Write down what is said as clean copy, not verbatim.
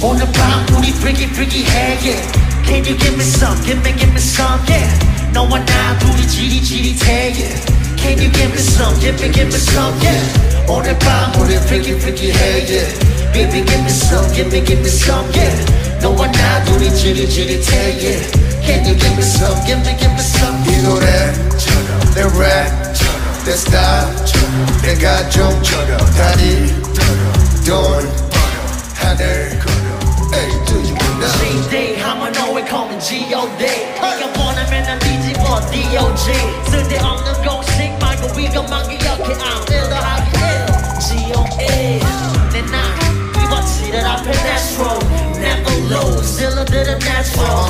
오늘 밤 우리 freaky freaky 해 yeah. Can you give me some, give me some yeah. 너와 나 둘이 지릿지릿해 yeah. Can you give me some, give me some yeah. 오늘 밤 우리 freaky freaky 해 yeah. Baby give me some yeah. 너와 나 둘이 지릿지릿해 yeah. Can you give me some, give me some. 이 노래처럼 내 랩처럼 내 스타일처럼 내가 좀 다리 돈 하늘 Hey, do you know? G-Day, I'ma know it call me G.O.D. 네가 원하면 난 뒤집어 D.O.G. 쓸데없는 공식 말고 이것만 기억해 I'm 일더하기 G.O.E. 내 나 이번 지를 앞에 natural Never lose, 일러들은 natural